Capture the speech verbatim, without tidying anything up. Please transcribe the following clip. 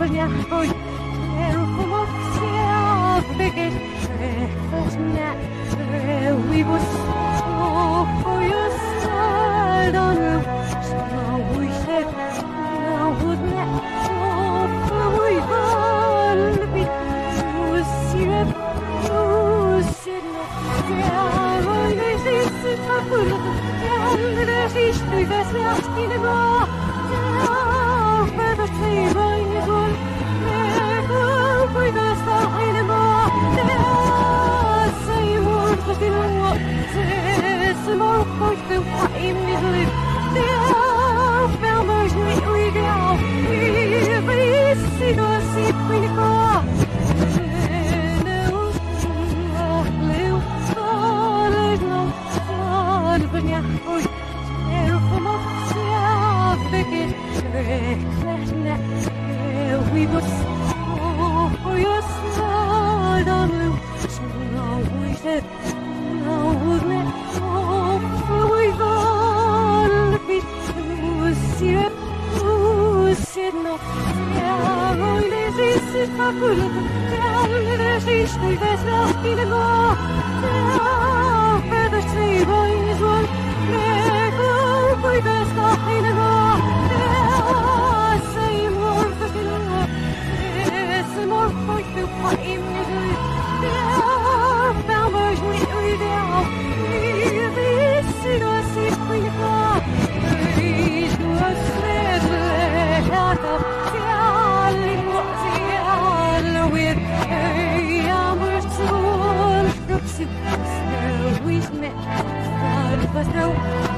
We was so for your side on you. So we said, now would not so we all be to see it. You said, yeah, I guess it's a couple of the there's each to the last in the bar. Yeah, for the table is one. Never with us in the bar. C'est mon point de voix immediately. The farmers meet we go. We see the sea we go. Live solid no fun, but yeah, we stare from up the big we was so for your side on you. So now we said. C'est pas pour le temps, there's each thing that's not in the law. For the sea boys one, never for the stuff in the law. Say more for the law, yes, more for the flame is it. Farmers we are down, this is a secret law. Please do a sled, let out of with a amber soul, we met, but no.